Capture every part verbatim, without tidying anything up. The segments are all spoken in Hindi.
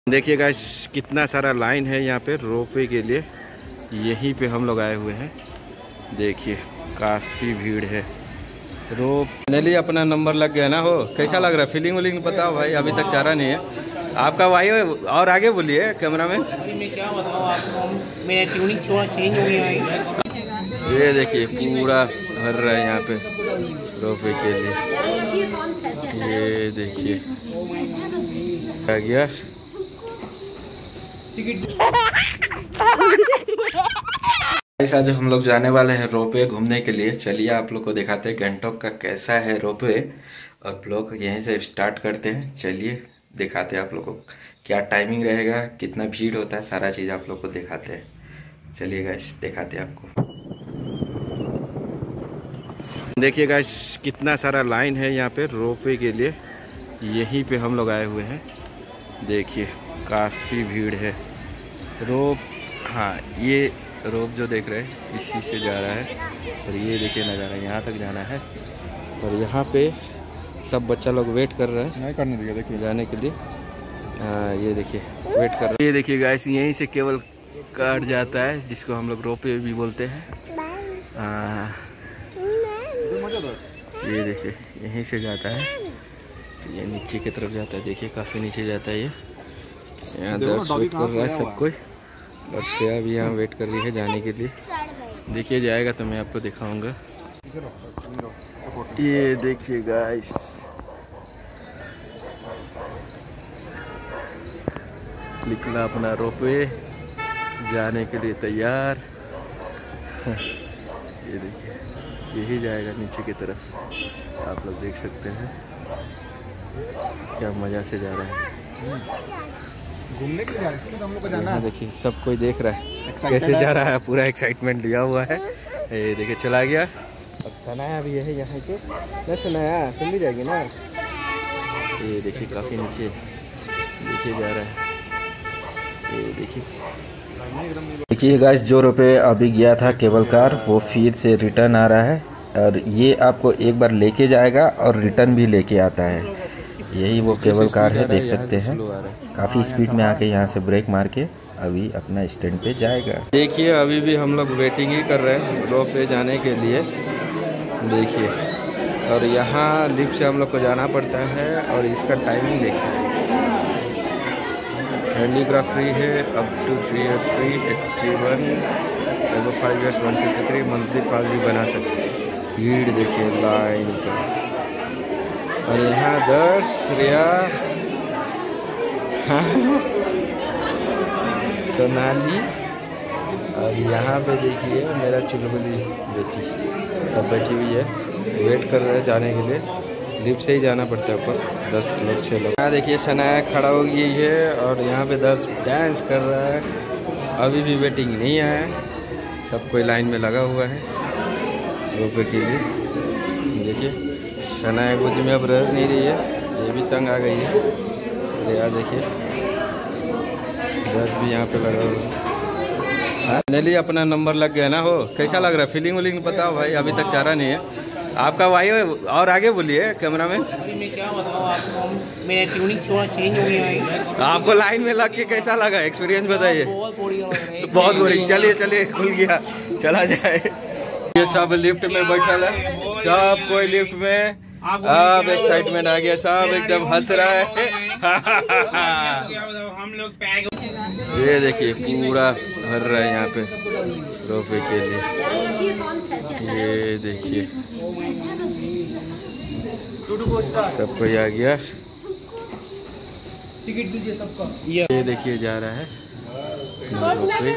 देखिए गाइस कितना सारा लाइन है यहाँ पे रोपवे के लिए। यहीं पे हम लोग आए हुए हैं। देखिए काफ़ी भीड़ है। रोप फाइनली अपना नंबर लग गया ना। हो कैसा लग रहा है? फीलिंग व्लिंग बताओ भाई, अभी तक चारा नहीं है आपका भाई। और आगे बोलिए कैमरा में। मैं क्या बताऊँ आपको, मेरा ट्यूनिंग थोड़ा चेंज हो गया है। ये देखिए पूरा भर रहा है यहाँ पे रोपवे के लिए। ये देखिए आ गया। आज हम लोग जाने वाले हैं रोपवे घूमने के लिए। चलिए आप लोग को दिखाते हैं गंगटोक का कैसा है रोपवे, और ब्लॉग यहीं से स्टार्ट करते हैं। चलिए दिखाते हैं आप लोग को क्या टाइमिंग रहेगा, कितना भीड़ होता है, सारा चीज़ आप लोग को दिखाते हैं। चलिए गाइस दिखाते हैं आपको। देखिए गाइस कितना सारा लाइन है यहाँ पे रोपवे के लिए। यहीं पे हम लोग आए हुए हैं। देखिए काफ़ी भीड़ है। रोप, हाँ ये रोप जो देख रहे हैं इसी से जा रहा है। और ये देखिए नज़ारा, यहाँ तक जाना है। और यहाँ पे सब बच्चा लोग वेट कर रहे हैं, नहीं करने दिया देखिए जाने के लिए। हाँ ये देखिए वेट कर रहे हैं। ये देखिए गाइस यहीं से केबल कार जाता है, जिसको हम लोग रोपवे भी बोलते हैं। आ, ये देखिए यहीं से जाता है, ये नीचे की तरफ जाता है। देखिए काफ़ी नीचे जाता है ये। यहाँ दर्श वेट कर रहा है सब कोई, और श्रेया भी यहाँ वेट कर रही है जाने के लिए। देखिए जाएगा तो मैं आपको दिखाऊंगा। ये देखिए गाइस निकला अपना रोपवे जाने के लिए तैयार। ये देखिए यही जाएगा नीचे की तरफ, आप लोग देख सकते हैं क्या मज़ा से जा रहा है। घूमने के लिए हम लोग को जाना है। देखिए सब कोई देख रहा है कैसे जा रहा है, पूरा एक्साइटमेंट लिया हुआ है। ये देखिए चला गया। और सनाया भी है यहाँ के ना। सनाया तुम भी जाएगी ना। ये देखिए काफ़ी नीचे देखिए जा रहा है। ये देखिए देखिए गाइस जो रुपये अभी गया था केबल कार, वो फिर से रिटर्न आ रहा है। और ये आपको एक बार लेके जाएगा और रिटर्न भी लेके आता है। यही वो केबल कार है, देख सकते हैं। काफ़ी स्पीड में आके यहाँ से ब्रेक मार के अभी अपना स्टैंड पे जाएगा। देखिए अभी भी हम लोग वेटिंग ही कर रहे हैं रोपवे जाने के लिए। देखिए और यहाँ लिफ्ट से हम लोग को जाना पड़ता है। और इसका टाइमिंग देखिए, हैंडीक्राफ्ट फ्री है, up to three years free, eighty one एगो five years one fifty three, monthly pass भी बना सकते हैं। भीड़ देखिए लाइन का। और यहाँ दर्श, श्रेया, सोनाली, और यहाँ पे देखिए मेरा चुलबुली बेटी सब बैठी हुई है, वेट कर रहे हैं जाने के लिए। लिफ्ट से ही जाना पड़ता है ऊपर, दस लोग छः लोग। यहाँ देखिए सनाया खड़ा हो गई है, और यहाँ पे दस डांस कर रहा है। अभी भी वेटिंग नहीं आया है, सब कोई लाइन में लगा हुआ है रोपवे के लिए। देखिए सनाया गोद में अब रह नहीं रही है, ये भी तंग आ गई है। श्रेया देखिए बस भी यहाँ पे लगा हुआ है। फाइनली अपना नंबर लग गया ना। हो कैसा लग रहा है? फीलिंग व्लिंग बताओ भाई, अभी तक चारा नहीं है आपका भाई। और आगे बोलिए कैमरा में। मैं क्या बताऊँ आपको, मेरा ट्यूनिंग थोड़ा चेंज हो गया है। आपको लाइन में लग के कैसा लगा, एक्सपीरियंस बताइए। बहुत बढ़िया लग रहा है, बहुत बढ़िया। चलिए चलिए खुल गया, चला जाए। ये सब लिफ्ट में बैठा है, सब कोई लिफ्ट में। अब एक्साइटमेंट आ गया, सब एकदम हंस रहा है। हम लोग पैक। ये देखिए पूरा भर रहा है यहाँ पे रोपवे के लिए। ये देखिए सब कोई आ गया। टिकट दीजिए सबका। ये देखिए जा रहा है रोपवे।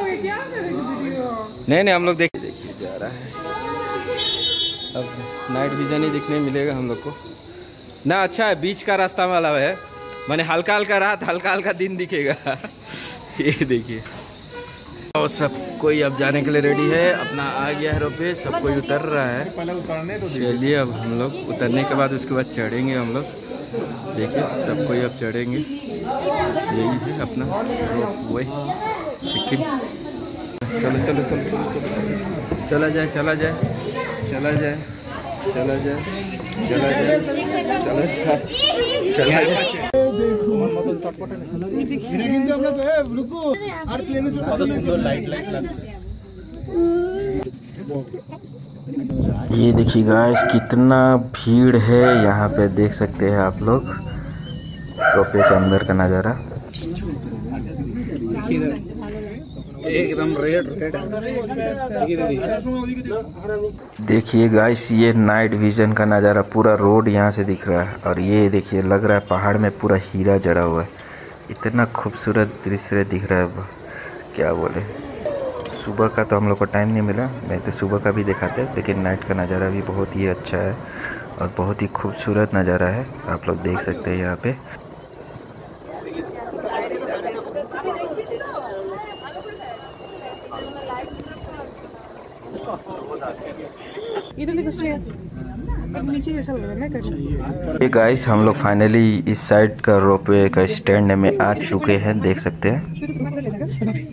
नहीं नहीं हम लोग देख देखिए जा रहा है। अब नाइट विजन ही दिखने मिलेगा हम लोग को ना। अच्छा है बीच का रास्ता वाला है, मैंने हल्का हल्का रात हल्का हल्का दिन दिखेगा। ये देखिए और सब कोई अब जाने के लिए रेडी है, अपना आ गया है रोपवे, सब कोई उतर रहा है। चलिए अब हम लोग उतरने के बाद उसके बाद चढ़ेंगे हम लोग। देखिए सब कोई अब चढ़ेंगे। यही है अपना रोपवे सिक्किम। चलो चलो चलो चलो चलो चला जाए चला जाए चला जाए चला जाए चला जाए चला जाए चला ये देखिए गाइस कितना भीड़ है यहाँ पे, देख सकते हैं आप लोग रोपवे के अंदर का नज़ारा। एकदम रेड रेड देखिए गाइस ये नाइट विजन का नज़ारा, पूरा रोड यहाँ से दिख रहा है। और ये देखिए लग रहा है पहाड़ में पूरा हीरा जड़ा हुआ है, इतना खूबसूरत दृश्य दिख रहा है, क्या बोले। सुबह का तो हम लोग को टाइम नहीं मिला, नहीं तो सुबह का भी दिखाते, लेकिन नाइट का नज़ारा भी बहुत ही अच्छा है और बहुत ही खूबसूरत नज़ारा है, आप लोग देख सकते हैं यहाँ पे। ये गाइस हम लोग फाइनली इस साइड का रोपवे का स्टैंड में आ चुके हैं, देख सकते हैं।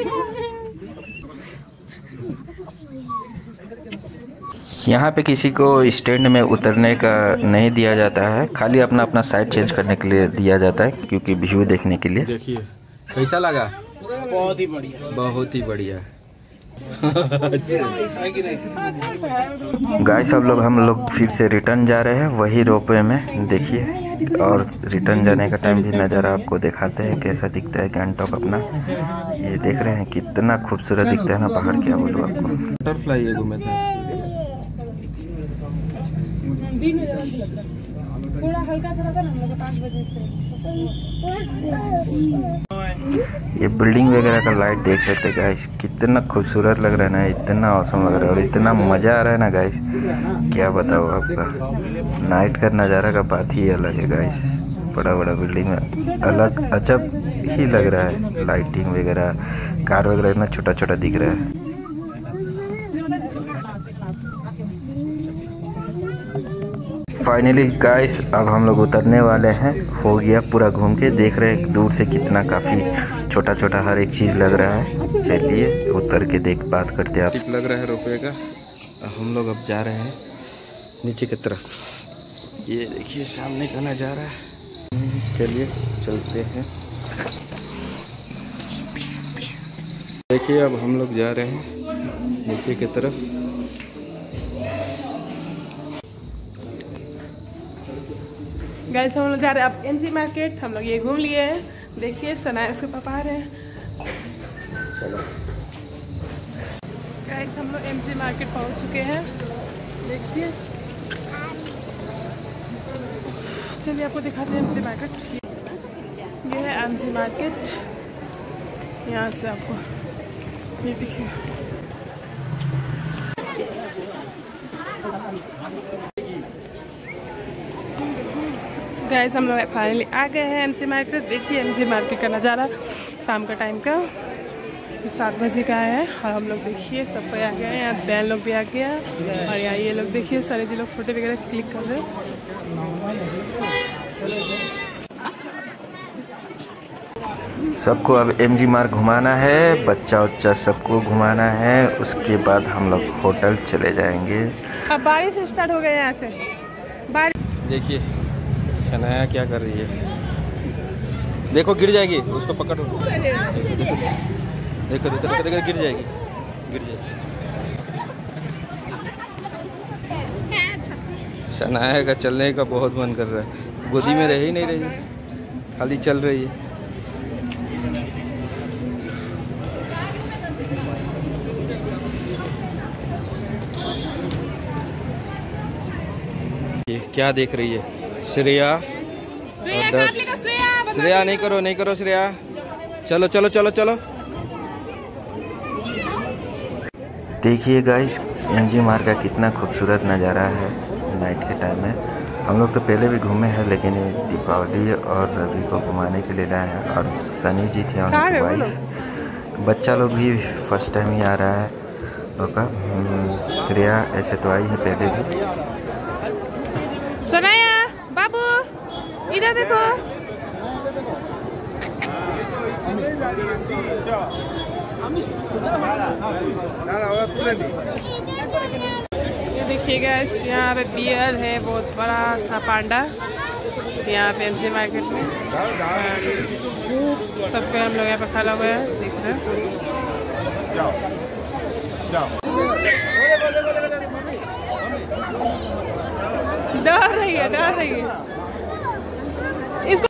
यहाँ पे किसी को स्टैंड में उतरने का नहीं दिया जाता है, खाली अपना अपना साइड चेंज करने के लिए दिया जाता है, क्योंकि व्यू देखने के लिए। देखिए कैसा लगा? बहुत ही बढ़िया, बहुत ही बढ़िया। गाइस सब लोग हम लोग फिर से रिटर्न जा रहे हैं वही रोपवे में, देखिए। और रिटर्न जाने का टाइम भी नज़ारा आपको दिखाते हैं कैसा दिखता है गैंगटॉक अपना। ये देख रहे हैं कितना खूबसूरत दिखता है ना पहाड़, क्या बोलूँ आपको। बटरफ्लाई ये घूमे थे, थोड़ा हल्का सा लगा ना हम लोग पाँच बजे से। ये बिल्डिंग वगैरह का लाइट देख सकते हैं गाइस, कितना खूबसूरत लग रहा है ना, इतना औसम लग रहा है और इतना मज़ा आ रहा है ना गाइस, क्या बताओ आपका। नाइट का नज़ारा का बात ही अलग है गाइस, बड़ा बड़ा बिल्डिंग में अलग अजब ही लग रहा है, लाइटिंग वगैरह, कार वगैरह इतना छोटा छोटा दिख रहा है। फाइनली गाइस अब हम लोग उतरने वाले हैं, हो गया पूरा घूम के, देख रहे हैं दूर से कितना काफ़ी छोटा छोटा हर एक चीज़ लग रहा है। चलिए उतर के देख बात करते हैं। आप लग रहा है रुपये का, हम लोग अब जा रहे हैं नीचे की तरफ, ये देखिए सामने का नज़ारा है। चलिए चलते हैं, देखिए अब हम लोग जा रहे हैं नीचे की तरफ। गाइस हम लोग जा रहे हैं अब एमजी मार्केट, हम लोग ये घूम लिए हैं, देखिए सना इसके पापा आ रहे हैं। चलो गाइस हम लोग एमजी मार्केट पहुंच चुके हैं, देखिए। चलिए आपको दिखाते हैं एमजी मार्केट, ये है एमजी मार्केट, यहाँ से आपको ये दिखेगा। गाइस हम लोग फाइनली आ गए हैं एमजी मार्केट, देखिए एमजी मार्केट का नज़ारा शाम का टाइम का, सात बजे का है। और हम लोग देखिए सब कोई आ गया है, यहाँ बैन लोग भी आ गया है, और यहाँ ये लोग देखिए सारे जी लोग फोटो वगैरह क्लिक कर रहे हैं। सबको अब एमजी मार्ग घुमाना है, बच्चा उच्चा सबको घुमाना है, उसके बाद हम लोग होटल चले जाएंगे। अब बारिश स्टार्ट हो गया यहाँ से, बारिश देखिए शनाया क्या कर रही है, देखो गिर जाएगी, उसको पकड़ो, देखो देखो देखो देखो गिर जाएगी, गिर जाएगी। शनाया का चलने का बहुत मन कर रहा है, गोदी में रह ही नहीं रही, खाली चल रही है। ये क्या देख रही है श्रेया? और दर्श, श्रेया नहीं करो नहीं करो श्रेया, चलो चलो चलो चलो। देखिए गाइस एमजी मार्ग का कितना खूबसूरत नज़ारा है नाइट के टाइम में। हम लोग तो पहले भी घूमे हैं, लेकिन ये दीपावली और रवि को घुमाने के लिए लाए हैं, और सनी जी थे उनकी वाइफ, बच्चा लोग भी फर्स्ट टाइम ही आ रहा है उनका। श्रेया ऐसे तो आई है पहले भी। सनाया बाबू इधर देखो, ये देखिएगा यहाँ पे बियर है, बहुत बड़ा सा पांडा, यहाँ पे एमसी मार्केट में सबको हम लोग यहाँ पे खड़ा हुआ है, देख रहे हैं। डर रही है डर रही है इसको।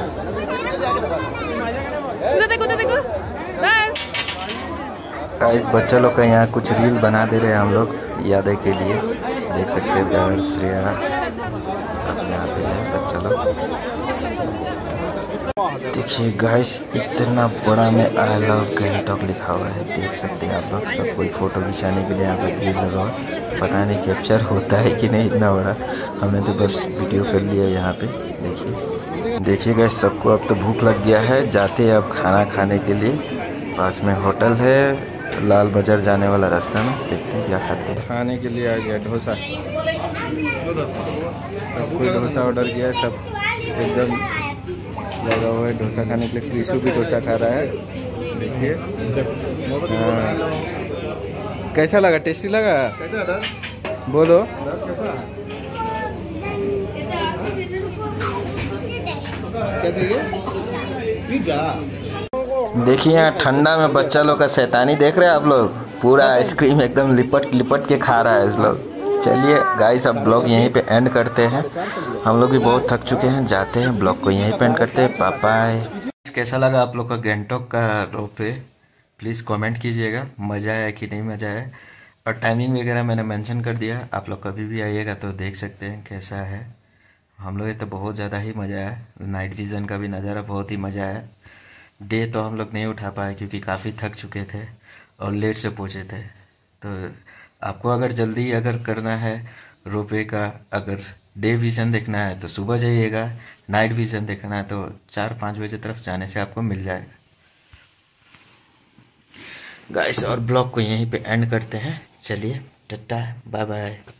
उधर देखो उधर देखो बस। गाइस बच्चा लोग का यहाँ कुछ रील बना दे रहे हैं हम लोग यादें के लिए। देख सकते हैं दर्श श्रेया सब यहाँ पे है बच्चा लोग। देखिए गाइस इतना बड़ा में आई लव गैंगटॉक लिखा हुआ है, देख सकते हैं आप लोग। सब कोई फ़ोटो खिंचाने के लिए यहाँ पे भीड़ लगा हुआ, पता नहीं कैप्चर होता है कि नहीं इतना बड़ा। हमने तो बस वीडियो कर लिया यहाँ पे। देखिए देखिए गाइस सबको अब तो भूख लग गया है, जाते हैं अब खाना खाने के लिए। पास में होटल है लाल बाजार जाने वाला रास्ता में, देखते हैं क्या खाते हैं। खाने के लिए आ गया डोसा, सब कोई डोसा ऑर्डर किया है, सब एकदम लगा हुआ है डोसा खाने के लिए। क्रिशु भी डोसा खा रहा है, देखिए। हाँ कैसा लगा, टेस्टी लगा? बोलो। क्या चाहिए? पिज्जा। देखिए यहाँ ठंडा में बच्चा लोग का शैतानी देख रहे हैं आप लोग, पूरा आइसक्रीम एकदम लिपट लिपट के खा रहा है इस लोग। चलिए गाइस अब ब्लॉग यहीं पे एंड करते हैं, हम लोग भी बहुत थक चुके हैं, जाते हैं ब्लॉग को यहीं पे एंड करते हैं। बाय। कैसा लगा आप लोग का गैंगटॉक का रोपवे, प्लीज़ कमेंट कीजिएगा, मज़ा आया कि नहीं मज़ा आया। और टाइमिंग वगैरह मैंने मेंशन कर दिया, आप लोग कभी भी आइएगा तो देख सकते हैं कैसा है। हम लोग तो बहुत ज़्यादा ही मज़ा आया, नाइट विज़न का भी नज़ारा बहुत ही मज़ा आया। डे तो हम लोग नहीं उठा पाए क्योंकि काफ़ी थक चुके थे और लेट से पहुँचे थे। तो आपको अगर जल्दी अगर करना है रोपवे का, अगर डे विज़न देखना है तो सुबह जाइएगा, नाइट विज़न देखना है तो चार पाँच बजे तरफ जाने से आपको मिल जाएगा गाइस। और ब्लॉग को यहीं पे एंड करते हैं, चलिए टाटा बाय बाय।